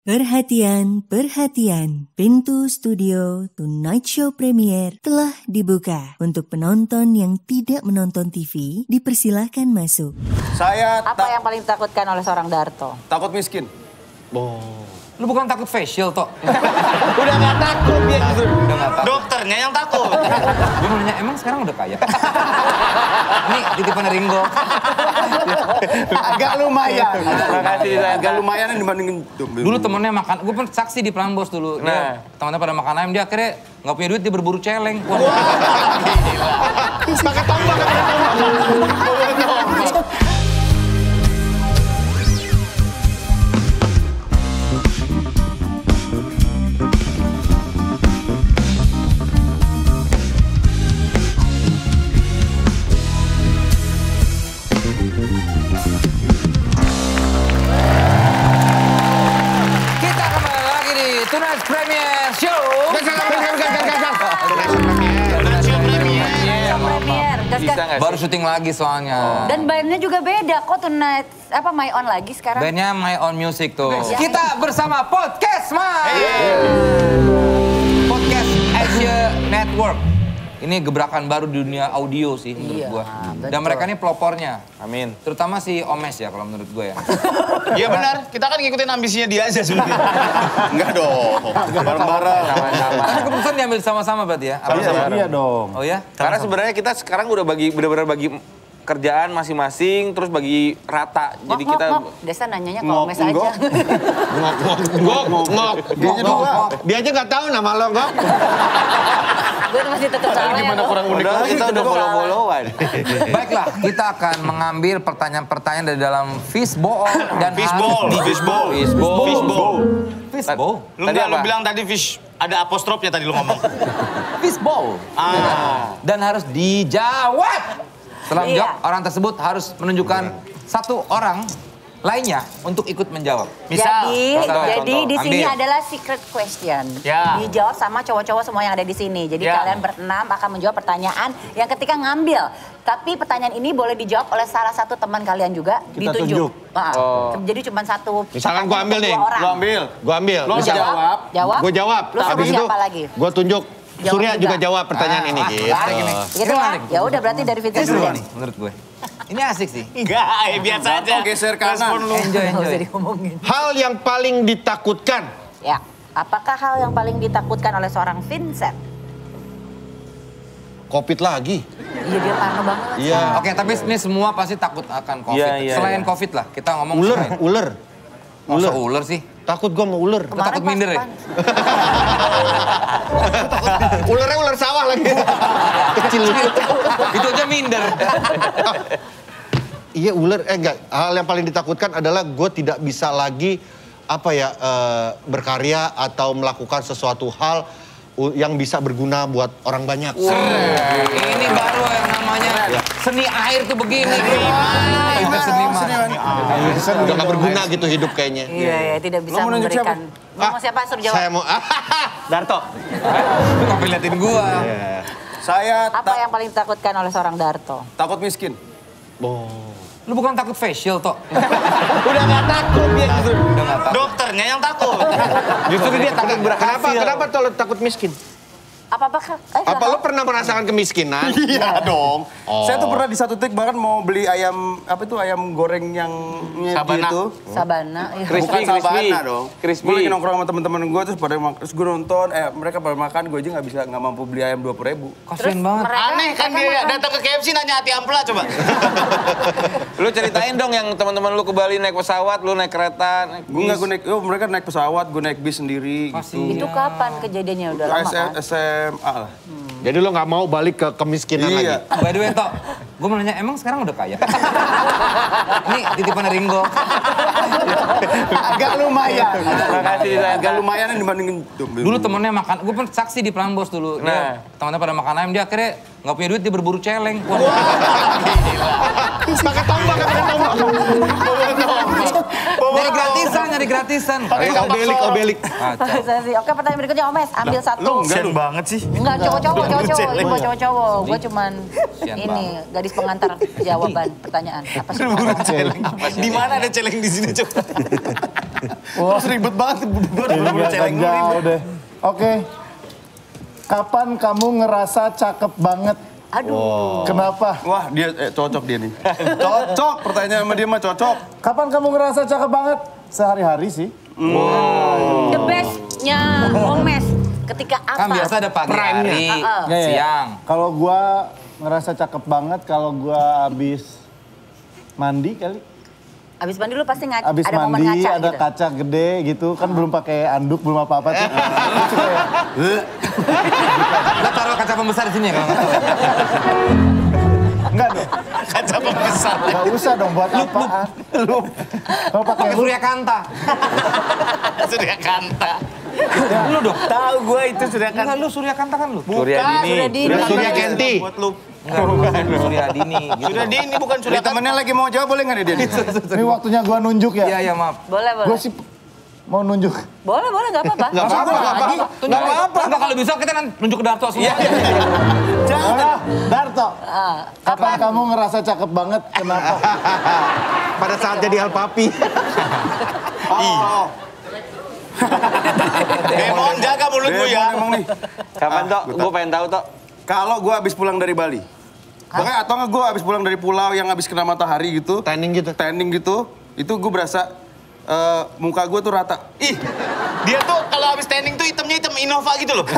Perhatian, perhatian. Pintu studio Tonight Show Premier telah dibuka. Untuk penonton yang tidak menonton TV, dipersilahkan masuk. Apa yang paling ditakutkan oleh seorang Darto? Takut miskin. Lu bukan takut facial, Tok? Udah gak takut dia justru. Udah gak takut. Dokternya yang takut. Gue mau nanya, emang sekarang udah kaya? Ini titipan Ringo. Agak lumayan. Makasih. Agak lumayan dibandingin. Dulu temennya makan, gue pernah saksi di Prambors dulu. Nah, temennya pada makan ayam, dia akhirnya nggak punya duit, dia berburu celeng. Wah, Pakai tombak. kita kembali lagi di Tonight Premier Show. Premier, gas. Baru syuting lagi soalnya. Dan bandnya juga beda kok Tonight, My On lagi sekarang. Bandnya My Own Music tuh. Ya. Kita bersama Podcast Podcast Asia Network. Ini gebrakan baru di dunia audio sih menurut gua. Dan mereka ini pelopornya. Amin. Terutama si Omes ya kalau menurut gue ya. Iya benar, kita kan ngikutin ambisinya dia aja sebenarnya. Enggak dong. Bareng-bareng. Karena keputusan diambil sama-sama berarti ya? Iya dong. Oh ya? Karena sebenarnya kita sekarang udah benar-benar bagi kerjaan masing-masing, terus bagi rata. Jadi kita Desa nanyanya ke Omes aja. Ngok. Dia aja nggak tahu nama lo, Ngok. Gue masih tetap salah. Gimana kurang unik Padahal lagi. kita udah follow-followan. Baiklah, kita akan mengambil pertanyaan-pertanyaan dari dalam fishbowl dan Fishbowl. Lu nggak bilang tadi fish, ada apostrofnya tadi lu ngomong. Fishbowl. Dan harus dijawab. Setelah menjawab, orang tersebut harus menunjukkan satu orang lainnya untuk ikut menjawab. Jadi Contoh. di sini Ambil. adalah secret question. Ya. Dijawab sama cowok-cowok semua yang ada di sini. Jadi Ya. kalian berenam akan menjawab pertanyaan yang ketika ngambil. Tapi pertanyaan ini boleh dijawab oleh salah satu teman kalian juga. Kita ditunjuk. tunjuk. Jadi cuma satu. Misalkan gua ambil nih, dua orang. Gua ambil. Lo jawab. Gua jawab. Lu suruh Habis itu siapa lagi? gua tunjuk. Jawab Surya juga juga. jawab pertanyaan ini gitu. Menarik ini. Gitu Ini ya? menarik. Ya udah berarti dari Fitri dulu Seru deh. nih menurut gue. Ini asik sih. Enggak, biasa aja. Geser kanan. Enjoy. Nggak usah diomongin. Hal yang paling ditakutkan. Ya, apakah hal yang paling ditakutkan oleh seorang Vincent? Covid lagi. Iya dia parno banget. Iya. Oke, tapi ini semua pasti takut akan COVID. Iya. Selain COVID lah, kita ngomong selain. Ular. Masa ular sih? Takut gua mau ular. Lu takut minder ya? Ularnya ular sawah lagi. Kecil. Itu aja minder. Iya ular, enggak. Hal yang paling ditakutkan adalah gue tidak bisa lagi berkarya atau melakukan sesuatu hal yang bisa berguna buat orang banyak. Ini baru yang namanya seni air tuh begini. Itu seniman. Udah gak berguna gitu hidup kayaknya. Iya, tidak bisa memberikan. Mau siapa suruh jawab? Saya mau Darto. Lu gak liatin gua. Saya Apa yang paling ditakutkan oleh seorang Darto? takut miskin. Lu bukan takut facial, Tok? Udah gak takut dia justru. Udah gak takut. Dokternya yang takut. Justru dia takut berhasil. Kenapa lo takut miskin? Apa Lo pernah merasakan kemiskinan? Iya dong. Saya tuh Oh. pernah di satu titik bahkan mau beli ayam ayam goreng yang Sabana. gitu. Sabana. Iya. Crispy. Bukan Sabana dong. Crispy. Gue lagi nongkrong sama teman-teman gue terus gue nonton, mereka pada makan, gue aja nggak mampu beli ayam 20.000. Kasian banget. Aneh kan dia datang ke KFC nanya hati ampela coba. Lu ceritain dong yang teman-teman lu ke Bali naik pesawat, lu naik kereta, naik Gue nggak, bis. mereka naik pesawat, gue naik bis sendiri gitu. Itu kapan kejadiannya? Udah lama kan? SMA lah. Jadi lo nggak mau balik ke kemiskinan Iya. lagi? By the way, Tok, gue mau nanya, emang sekarang udah kaya? Ini titipan Ringo. Agak lumayan. Makasih. Agak lumayan dibandingin. Dulu temennya makan, gue pernah saksi di Prambors dulu. Nah. Temennya pada makan ayam, dia akhirnya nggak punya duit, dia berburu celeng. Wah, Pakai tombak. Nyari gratisan. Obelik. Oke, pertanyaan berikutnya Omes, ambil satu. Kasian banget sih. Enggak, cowok-cowok. Ini buat cowok-cowok. Gue cuman ini gadis pengantar jawaban pertanyaan. Apa sih? Celeng. Di mana ada celeng di sini coba? Wah, ribet banget. Berburu celeng Jauh deh. Oke. Kapan kamu ngerasa cakep banget? Aduh. Kenapa? Wah, dia cocok dia nih. Cocok, pertanyaan sama dia mah cocok. Kapan kamu ngerasa cakep banget? Sehari-hari sih. The bestnya Omes ketika apa? Kan biasa ada pagi hari, siang. Kalau gua ngerasa cakep banget kalau gua habis mandi kali. Abis mandi lu pasti Abis ada momen mandi ngaca ada gitu. kaca gede gitu kan belum pakai anduk belum apa-apa tuh. Terus kayak, Lo taruh kaca pembesar di sini ya kalau nggak salah. enggak dong. Kaca pembesar. Enggak usah dong buat apaan. Kalau pakai Pakai loop, Surya Kanta. Surya Kanta. Lu dong. Tahu gue itu sudah kan. Enggak, lu Surya Kanta kan lu? Surya Dini. Surya Kenti. Buat lu. Enggak, bukan Surya Dini. Gitu. Surya Dini bukan Surya Dia temennya lagi mau jawab boleh nggak nih dia? ini waktunya gua nunjuk ya. Iya, maaf. Boleh. Gue sih mau nunjuk. Boleh, nggak apa-apa. Nggak apa-apa. Enggak, kalau bisa kita nunjuk ke Darto semua. Darto. Kapan kamu ngerasa cakep banget? Kenapa? Pada saat jadi alpapi. Demon jaga mulutmu ya. Emang nih. Kapan Tok? Gue pengen tahu Tok. Kalau gue habis pulang dari Bali. Bahkan atau nggak gue habis pulang dari pulau yang habis kena matahari gitu. Tanning gitu. Itu gue berasa muka gue tuh rata. Ih, dia tuh kalau habis tanning tuh hitamnya hitam Innova gitu loh.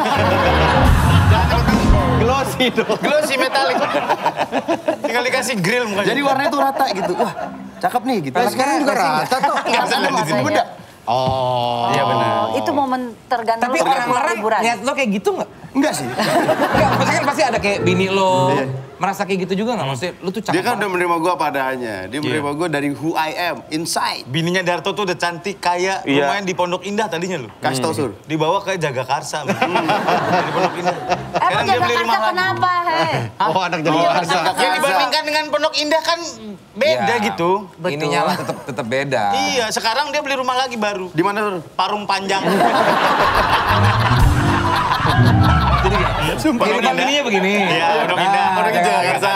Glossy dong. Glossy metalik. Tinggal dikasih grill mukanya. Jadi warnanya tuh rata gitu. Wah, cakep nih gitu. Sekarang juga rata tuh. Nggak salah di sini. Beda. Oh, iya benar. Itu momen tergantung Tapi lu orang-orang liburan. lihat lo kayak gitu nggak? Enggak sih. Enggak, maksudnya kan pasti ada kayak bini lo. Merasa kayak gitu juga nggak? Maksudnya lu tuh cakep Dia kan banget. udah menerima gue apa adanya. Dia menerima gue dari who I am, inside. Bininya Darto tuh udah cantik, kaya, Iya. lumayan di Pondok Indah tadinya loh. Kasih tau Sur. Dibawa ke Jagakarsa. Di Pondok Indah. Emang Sekarang dia beli rumah Jakarta lagi. kenapa, hei? Oh, anak Jagakarsa. Ya dibandingkan dengan Pondok Indah kan beda Ya, gitu. Ininya lah tetap beda. Iya, sekarang dia beli rumah lagi baru. Di mana Sur? Parung Panjang. Sumpah. Kehidupan bininya begini. Iya, Pondok Indah. Pondok Indah Jagakarsa.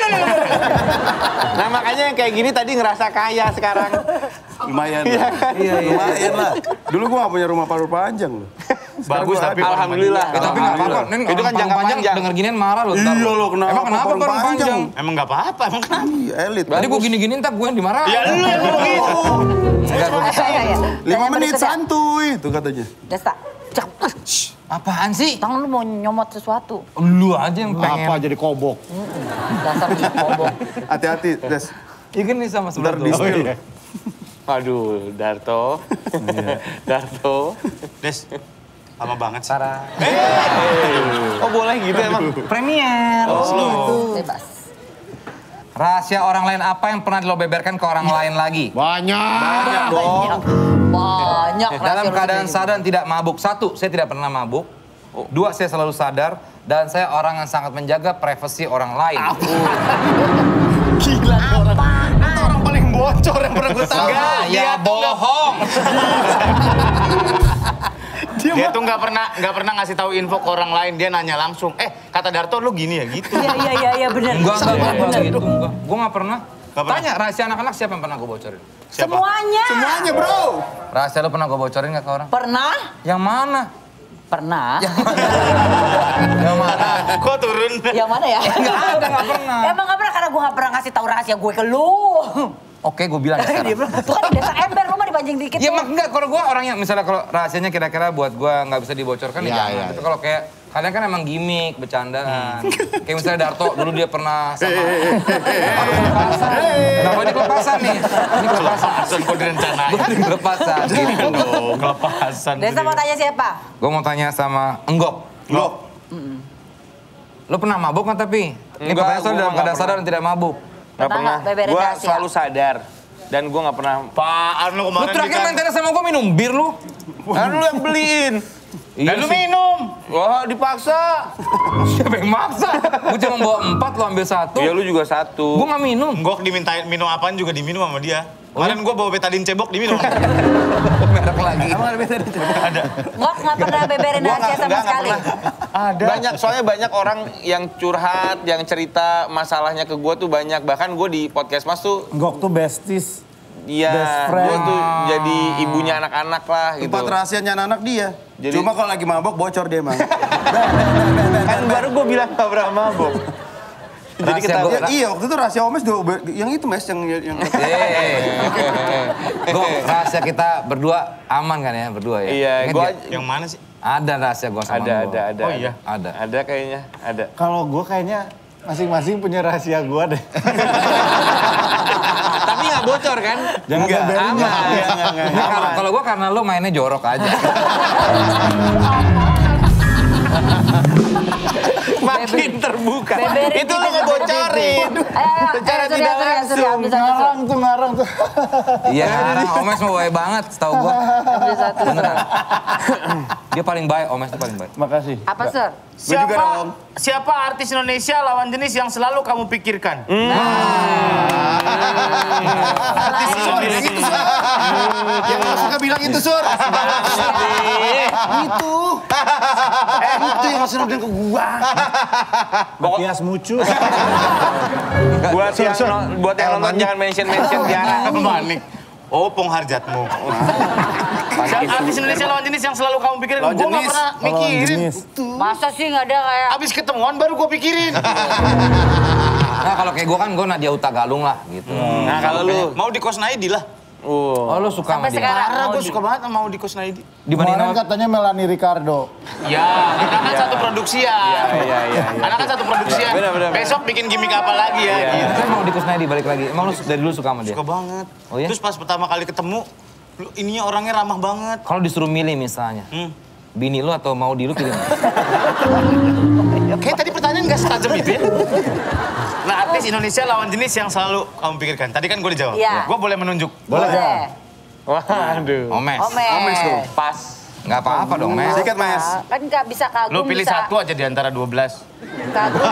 Nah makanya yang kayak gini tadi ngerasa kaya sekarang. Lumayan. Lumayan lah. Dulu gue gak punya rumah paruh panjang loh. Bagus tapi Alhamdulillah. Tapi nggak apa-apa. Itu kan jangka panjang. Denger ginian marah lo. Iya lo kenapa? Emang kenapa parung panjang? Emang nggak apa-apa, emang kenapa? Iya, elit. Tadi gue gini-gini ntar gue yang dimarahin. Ya lu yang ngomong gitu. Enggak, gue Iya. 5 menit santuy itu katanya. Desta. apaan sih? Tangan lu mau nyomot sesuatu. Lu aja yang pengen. Apa jadi kobok? Dasar bobok. Hati-hati, Des. Iya kan nih sama sebelah Ntar tuh. di-spill. Aduh, Darto. Darto. Des, lama banget sih. Sarah. Oh boleh gitu emang? Premier. Bebas. Rahasia orang lain apa yang pernah lo beberkan ke orang lain lagi? Banyak. Banyak. Dalam rahasia keadaan lu. sadar dan tidak mabuk. 1, saya tidak pernah mabuk. 2, saya selalu sadar. Dan saya orang yang sangat menjaga privasi orang lain. Gila nih orang. Itu orang paling bocor yang pernah gue tahu. Enggak, ya bohong. Dia tuh nggak pernah ngasih tahu info ke orang lain. Dia nanya langsung. Kata Darto lu gini ya gitu. Iya benar. Enggak gitu. Enggak. Gue nggak pernah. Nggak pernah? Tanya rahasia anak-anak siapa yang pernah gue bocorin? Siapa? Semuanya. Semuanya bro. Rahasia lo pernah gue bocorin nggak ke orang? Pernah? Yang mana? Pernah. Yang mana? Kok turun? Yang mana ya? Nggak pernah. Emang nggak pernah karena gue nggak pernah ngasih tahu rahasia gue ke lu. Oke, gue bilang ya Dia sekarang. bilang, tuh kan di desa ember, lu mah dipancing dikit Ya tuh. mak enggak, kalau gue orangnya misalnya kalau rahasianya kira-kira buat gue nggak bisa dibocorkan ya jangan. Tapi kalau kayak kalian kan emang gimmick, bercandaan. Kayak misalnya Darto, dulu dia pernah sama... Kenapa ini kelepasan nih? Ini kelepasan. Kelepasan kok direncanain. Ini kelepasan. Gitu. Aduh, kelepasan. Desa mau tanya siapa? Gue mau tanya sama Enggok. Enggok. Lo pernah mabuk nggak tapi? Ini Enggak, pertanyaan soal gua dalam nggak keadaan sadar dan tidak mabuk. Gak Pernah pernah. nggak beberin Gue rahasia? selalu sadar. Dan gue gak pernah... Apaan lu Lo kemarin terakhir main tenis sama gue minum bir lu. Kan lu yang beliin. Dan lu minum. Wah dipaksa. Siapa yang maksa? Gue cuma bawa 4, lo ambil 1. Iya lu juga 1. Gue nggak minum. Enggok dimintain minum apaan juga diminum sama dia. Kemarin gue bawa betadine cebok diminum. Merek lagi. Emang ada betadine cebok? Ada. Nggak pernah beberin rahasia sama sekali. Soalnya banyak orang yang curhat, yang cerita masalahnya ke gue tuh banyak. Bahkan gue di podcast Mas tuh, Gok tuh besties. iya, Best friend. gue tuh jadi ibunya anak-anak lah gitu. Tempat rahasianya anak dia. Jadi- Cuma kalau lagi mabok bocor dia emang. Kan baru gue bilang gak pernah mabok. Jadi Rahasia kita gua- Iya, waktu itu rahasia Omes yang itu Mes yang Gue rahasia kita berdua aman kan ya, berdua ya? Iya, Ingat gua nggak? Yang mana sih? Ada rahasia gue sama ada, gua. ada. Oh iya? Ada. Ada kayaknya, ada. Kalau gue kayaknya masing-masing punya rahasia gue deh. Tapi nggak bocor kan? Jangan beberin. Ini kalau gue karena lo mainnya jorok aja. Makin terbuka. Beberin Itu lo tipis, ngebocorin. Ayo, Secara Surya, tidak Surya, Surya, langsung. bisa satu. Ngarang tuh. Iya, sekarang Omes mau baik banget, setahu gue. Ambil satu. Beneran. Dia paling baik, Omes itu paling baik. Makasih. Apa, Sur? Siapa artis Indonesia lawan jenis yang selalu kamu pikirkan? Artis Sur, yang itu Sur. Yang lo suka bilang itu Sur. Itu. Itu yang selalu bilang ke gua. Matias Mucu. Buat yang nonton jangan mention Tiara. Panik. Oh, Pongharjatmu. Artis Indonesia lawan jenis yang selalu kamu pikirin. Lawan Gue nggak jenis. pernah mikirin. Masa sih nggak ada kayak... Abis ketemuan baru gue pikirin. Nah kalau kayak gue kan, gue Nadia Utagalung lah gitu. Nah kalau lu mau di Kosnaidi lah. Oh lo suka sama Sampai dia? sekarang. Karena gue suka banget mau di Kosnaidi. Dibanding Kemarin sama... katanya Melanie Ricardo. Ya, karena kan satu produksian. Iya. Karena kan satu produksian. Benar. Besok bikin gimmick apa lagi ya? Gitu. Saya mau di Kusnaidi balik lagi. Emang lu dari dulu suka sama dia? Suka banget. Oh ya? Terus pas pertama kali ketemu, lu ininya orangnya ramah banget. Kalau disuruh milih misalnya, bini lu atau mau di lu pilih mana? Kayak tadi pertanyaan nggak setajam itu ya. Nah, artis Indonesia lawan jenis yang selalu kamu pikirkan. Tadi kan gue dijawab. Iya. Gue boleh menunjuk. Boleh. Waduh. Omes. Omes. Pas. Nggak apa-apa dong, Mes. Sikat Mes. Kan nggak bisa kagum, Lu pilih bisa satu aja di antara 12. kagum.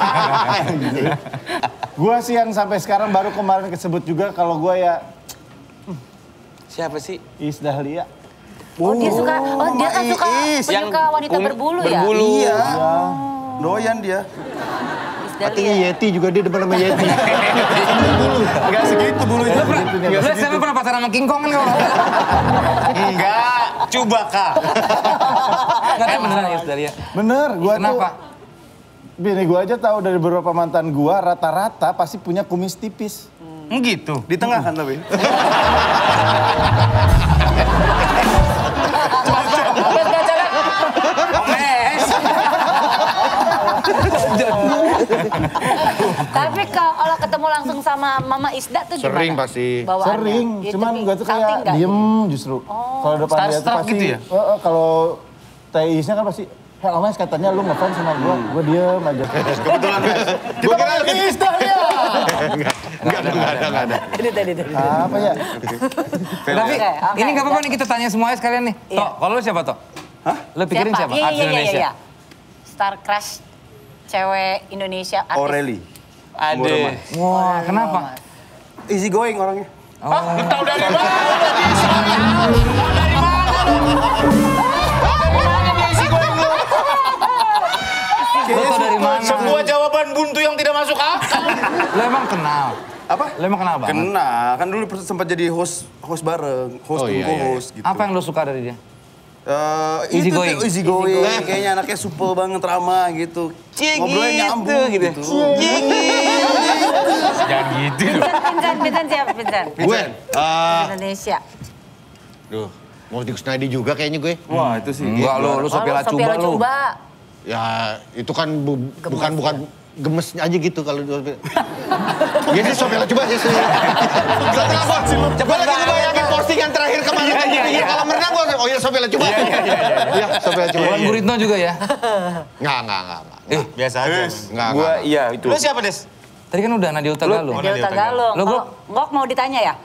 Gue sih yang sampai sekarang baru kemarin kesebut juga kalau gue ya Siapa sih? Iis Dahlia. Oh, dia suka, dia kan suka Iis. penyuka wanita berbulu ya? Berbulu. Iya. Doyan dia. Dahlia. Yeti juga dia depan sama Yeti. Enggak segitu bulunya. Lu siapa pernah pacaran sama King Kong kan kalau? Enggak, Chewbacca. Nggak tahu beneran ya Dalia. Bener, gue tuh. Kenapa? Bini gue aja tahu dari beberapa mantan gue rata-rata pasti punya kumis tipis. Gitu. Di tengah kan tapi. Tapi kalau ketemu langsung sama Mama Isda tuh gimana? Sering pasti. Bawaannya? Sering, Gitu, cuman gue tuh salting kayak nggak? diem justru. Kalau depan dia tuh Starstruck pasti, gitu ya? Kalau Teh Iisnya kan pasti, hei Omes katanya lu ngefans sama gue diem aja. Kebetulan Mes. Gua kira Iis Dahlia! enggak ada. Tadi. Apa ya? Tapi Oke, ini nggak apa-apa nih kita tanya semuanya sekalian nih. Iya. Tok, kalau lu siapa Tok? Hah? Lu pikirin siapa? Artis Indonesia. Iya. Star crush cewek Indonesia artis. Aureli. Ada. Wah, kenapa? Easy going orangnya. Tahu dari mana dia isi going? Dari mana dia isi going lu? Lu tau dari mana? Sebuah jawaban buntu yang tidak masuk akal. Lu emang kenal? Apa? Lu emang kenal banget? Kenal, kan dulu sempat jadi host bareng, host dan co-host gitu. Apa yang lu suka dari dia? Easy Easy going. Easy going. Kayaknya anaknya supel banget, ramah gitu. Ngobrolnya nyambung gitu. Jangan gitu loh. Vincent siapa Vincent? Gue, Indonesia. duh, mau di Kusnaidi juga kayaknya gue. Wah itu sih. Enggak, lu Sophia Lacuba lu. Ya itu kan bukan gemes aja gitu kalau Iya sih Sophia Lacuba sih. Cepet lagi bayangin postingan terakhir kemarin. Iya. Kalau merenang gue, oh iya Sophia Lacuba. Iya Sophia Lacuba. Bukan Guritno juga ya? Enggak. Biasa aja. Enggak. Gua iya itu. Lu siapa, Des? Tadi kan udah Nadia Utagalung. Dia Tagalog. Lo, Gok? Ngok mau ditanya ya?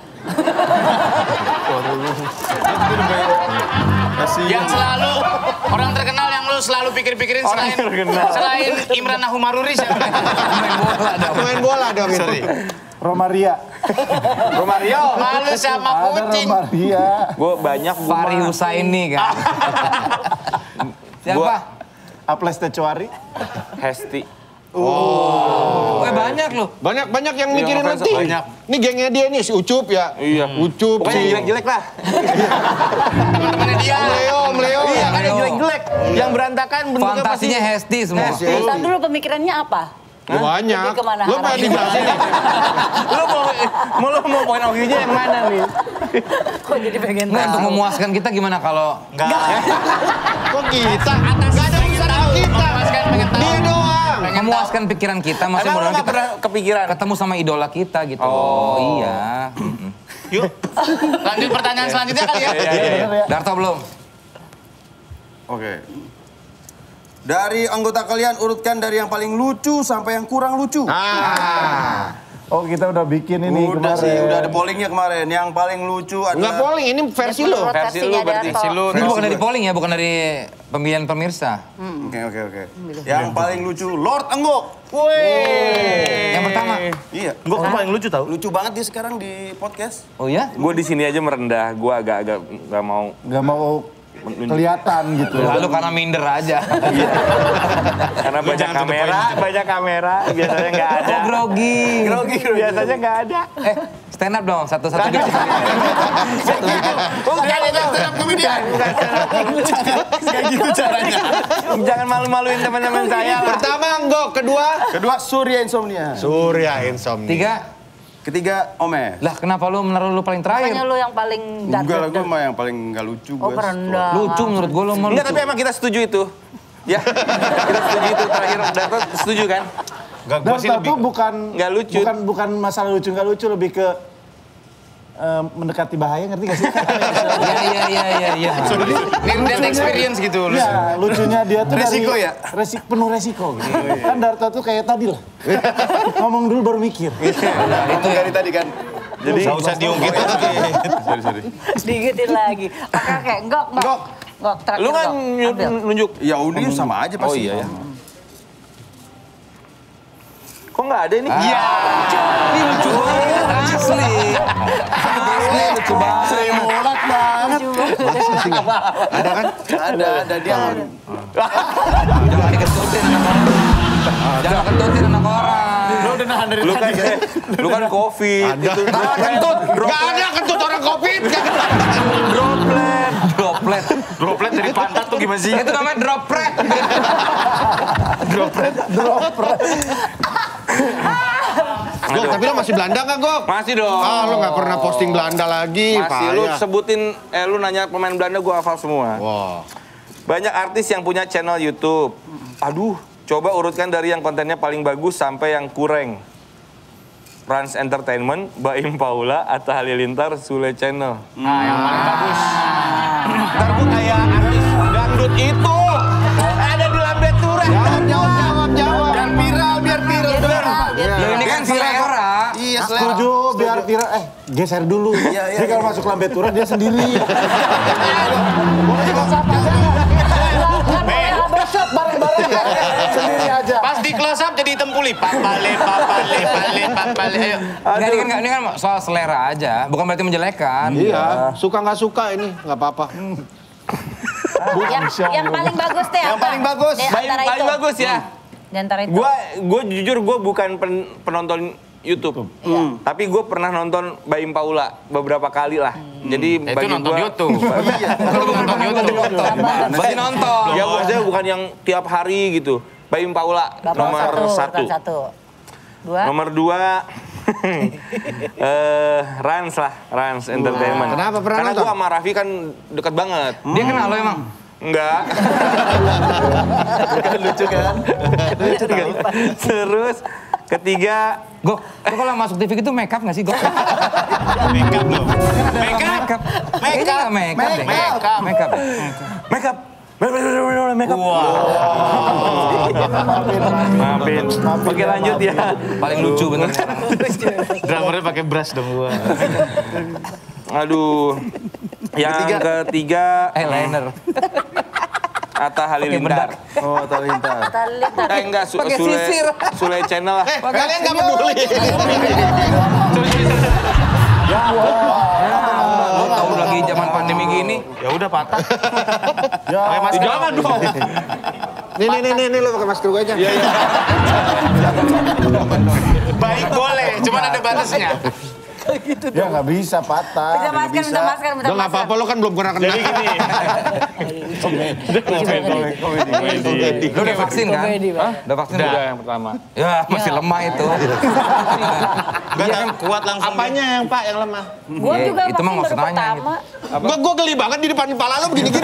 Yang selalu orang terkenal yang lu selalu pikir-pikirin selain Imran Nahumaruri siapa? Main bola dong itu. Sorry. Romaria. Romario. Malu sama Ada kucing. Romaria. Gue banyak. Fahri Husaini kan. Siapa? Aples Tecuari. Hesti. Banyak loh. Banyak yang mikirin ngefans nanti. banyak. Ini gengnya dia nih, si Ucup ya. Iya. Ucup, Pokoknya si jelek-jelek lah. Teman-temannya dia. Mleo. Iya kan yang jelek-jelek. Yang berantakan bentuknya pasti. Fantasinya Hesti semua. Ntar dulu pemikirannya apa? Banyak. Lebih kemana Lo pengen arahnya? dijelasin nih? Lu mau poin of view-nya yang mana nih? Kok jadi pengen Nggak, untuk tahu? memuaskan kita gimana kalau Enggak. Kok kita? Gak ada urusan sama kita. Dia doang. memuaskan pikiran kita, maksudnya Emang lu mudah-mudahan nggak kita pernah kepikiran? ketemu sama idola kita gitu. Oh iya. Yuk. Lanjut pertanyaan selanjutnya kali ya. Darto belum? Oke. Dari anggota kalian urutkan dari yang paling lucu sampai yang kurang lucu. Oh kita udah bikin ini Udah kemarin. sih, udah ada pollingnya kemarin. Yang paling lucu Enggak adalah... polling, ini versi lo. Versi lu berarti. Ini bukan dari polling ya, bukan dari pemilihan pemirsa. Oke. Yang paling lucu, Lord Enggok. Woi. Yang pertama. Iya. Enggok tuh paling lucu tau. Lucu banget dia sekarang di podcast. Oh ya? Gue di sini aja merendah. Gue agak-agak nggak mau. Gak mau kelihatan gitu. Lalu karena minder aja. Karena banyak kamera, biasanya nggak ada. Oh grogi. Biasanya nggak ada. Stand up dong, satu-satu gitu. Bukan itu stand-up comedian. Kayak gitu caranya. Jangan malu-maluin teman-teman saya lah. Pertama Enggok, Kedua, Surya Insomnia. Surya Insomnia. Ketiga, Omes. Lah kenapa lu menaruh lu paling terakhir? Makanya lu yang paling Enggak lah, gue dark. mah yang paling nggak lucu. Oh perendah. Lucu menurut gue lu mau Enggak, lucu. tapi emang kita setuju itu. Ya, kita setuju itu terakhir. Darto setuju kan? Enggak, gue Dan sih lebih... itu bukan Nggak lucu. bukan masalah lucu nggak lucu, lebih ke mendekati bahaya, ngerti gak sih? Iya. Near death experience gitu. Lu. Ya, lucunya dia tuh Resiko dari, ya? penuh resiko gitu. Kan Darto tuh kayak tadi lah. Ngomong dulu baru mikir. Itu dari tadi kan. Jadi nggak usah diungkit lagi. Sorry. Digitin lagi. Oke, Enggok. Terakhir Lu kan Enggok. Ambil. nunjuk. Ya udah sama aja pasti. Oh iya ya. Kok nggak ada ini? Iya. Ini lucu banget, asli. Asli lucu banget. Saya molak banget. Ada kan? Ada dia. Jangan diketutin anak orang. Jangan ketutin anak orang. Lu kan COVID. Itu Kentut. Gak ada kentut orang Covid. Droplet. Droplet dari pantat tuh gimana sih? Itu namanya droplet. Gok, tapi lo masih Belanda gak Gok? Masih dong. Lo gak pernah posting Belanda lagi. Masih, lu payah. sebutin, lu nanya pemain Belanda, gue hafal semua. Wah. Banyak artis yang punya channel YouTube. Aduh, coba urutkan dari yang kontennya paling bagus sampai yang kurang. Rans Entertainment, Baim Paula, Atta Halilintar, Sule Channel. Nah, yang paling bagus. Ntar gue kayak artis dangdut itu. Ada di Lambe Tura. Jawab. Biar viral. Lo ini kan selera. Iya, Setuju, biar viral. Geser dulu. Jadi kalau masuk lambe turun dia sendiri. Shot bareng-bareng ya. Sendiri aja. Pas di close up jadi hitam pulih. Papale. Ayo. Nggak, ini kan soal selera aja, bukan berarti menjelekan. Iya, suka gak suka ini, gak apa-apa. Yang paling bagus deh. Yang paling bagus. Paling bagus ya. Di antara itu. Gue jujur gue bukan penonton YouTube. Tapi gue pernah nonton Baim Paula beberapa kali lah. Jadi Itu bagi nonton gua- YouTube. Kalau bukan nonton YouTube. Berarti nonton. Ya maksudnya bukan yang tiap hari gitu. Baim Paula nomor satu. Nomor 2 Rans Entertainment. Kenapa pernah Karena nonton? gue sama Raffi kan dekat banget. Dia kenal lo emang? Enggak. Lucu kan? Terus ketiga Gok, lo kalau masuk TV gitu make up nggak sih, Gok? Make up loh. Make up. Kayaknya nggak make up deh. Make up. make up. Maafin. Oke lanjut ya. Paling lucu bener. Drummernya pakai brush dong gua. Aduh. Yang ketiga Eyeliner. Atta Halilintar. Oh, Halilintar. Enggak, Sule Channel lah. Kalian nggak peduli. Tahu lagi zaman pandemi gini. Ya udah patah. Ya, masker. Jangan dong. Nih, lo pakai masker gue aja. Iya. Baik boleh, cuman ada batasnya. Ya nggak bisa patah. Minta masker, minta masker, minta Lo nggak masker. apa-apa, lo kan belum pernah kena. Jadi gini. komedi. Lu udah vaksin kan? Udah vaksin? Udah yang pertama. Ya, masih lemah itu. Dia kan kuat langsung. Apanya yang Pak yang lemah? Gua Iya, juga itu mah vaksin nggak baru usah nanya, pertama. Gue geli banget di depan kepala lo begini-gini.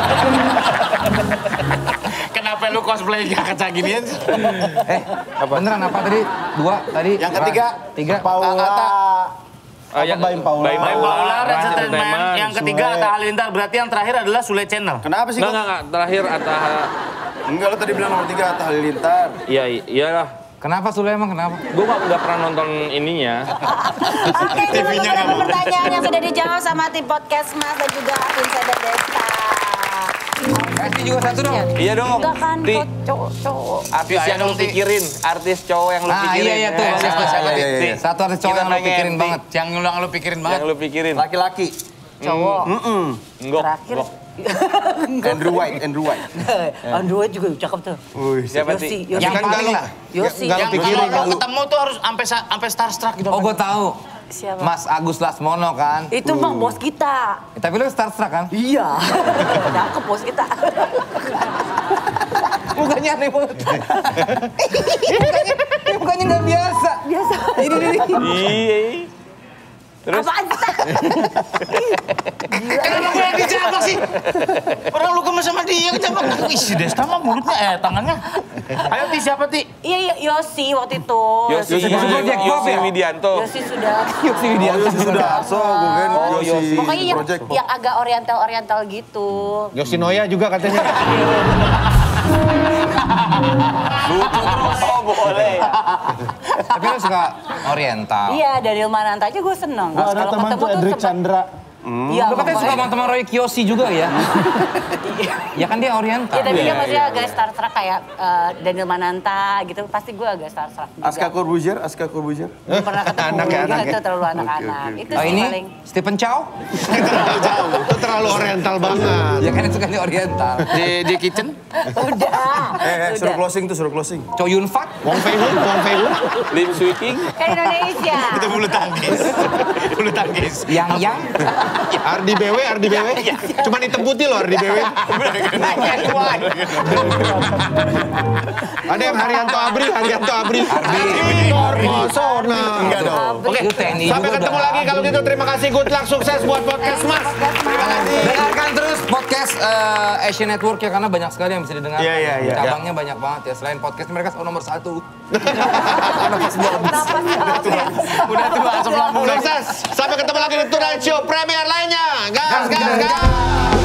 Kenapa lu cosplay kaca ginian sih? Beneran apa tadi? 2 tadi? Yang ketiga, Tiga. Paula. Baim Paula. Baim Paula, Rans Entertainment. Entertainment. Yang ketiga Atta Halilintar. Berarti yang terakhir adalah Sule Channel. Kenapa sih? Enggak. Terakhir Atta. Enggak, lo tadi bilang nomor 3 Atta Halilintar. Iyalah. Kenapa Sule emang kenapa? Gue nggak pernah nonton ininya. Oke, itu beberapa pertanyaan yang sudah dijawab sama tim podcast Mas dan juga Insider Desta. Kasih juga satu dong. Iya dong. Enggak kan, Ti. kok cowok-cowok. Artis yang lu pikirin, artis cowok yang lu pikirin. Iya tuh. Siapa? Iya. Satu artis cowok yang lo pikirin banget. Yang lu pikirin banget. Yang lu pikirin. Laki-laki. Cowok. Enggak. Terakhir. Andrew White. Andrew White juga cakep tuh. Siapa Yosi, sih? Yosi. Yang paling Yosi. Nggak yang pikirin, kalau lu. ketemu tuh harus sampai starstruck gitu. Oh, gue tahu. Siapa? Mas Agus Lasmono kan. Itu mah bos kita. Tapi lu starstruck kan? Iya. Cakep bos kita. Mukanya aneh banget. Mukanya nggak biasa. Biasa. Ini. Iya. Terus? Apaan kita? Kenapa gue yang dijabak sih? Orang lu gemes sama dia yang dijabak. Ih, si Desta mah mulutnya, tangannya. Ayo, Ti, siapa, Ti? Iya, Yosi waktu itu. Yosi Widianto. Yosi sudah. Yosi Widianto. Sudarso, bukan Yosi. Pokoknya yang, Project. yang agak oriental gitu. Yoshinoya juga katanya. Oh, boleh. Tapi lu suka oriental. Iya, Daniel Mananta aja gue seneng. Gua ada teman tuh Edric Chandra. Iya, Lu katanya suka sama teman Roy Kiyoshi juga ya? Ya kan dia oriental. Iya, tapi dia maksudnya agak starstruck kayak Daniel Mananta gitu. Pasti gue agak starstruck juga. Aska Corbuzier. Belum pernah ketemu. Anak-anak Gitu, ya? terlalu anak-anak. Itu Oh sih ini paling. Stephen Chow? Terlalu jauh. Itu terlalu oriental banget. Ya kan itu kan dia oriental. Di kitchen? Udah. Suruh Udah. closing. Chow Yun Fat? Wong Fei Hun. Lim Swee King. Kan Indonesia. Itu bulu tangkis. Yang? Ardi BW. Cuman hitam putih loh Ardi BW. Ada yang Haryanto Abri. Kormosona. Enggak dong. Oke, itu TNI Sampai juga ketemu udah. lagi kalau gitu. Terima kasih, good luck, sukses buat podcast Mas. Terima kasih. Dengarkan terus podcast Asian Network ya karena banyak sekali yang bisa didengar. Iya. Cabangnya banyak banget ya. Selain podcast mereka nomor 1. Kenapa sih? Udah tua, asam lambung. Sukses. Sampai ketemu lagi di Tonight Show Premier lainnya. Gas.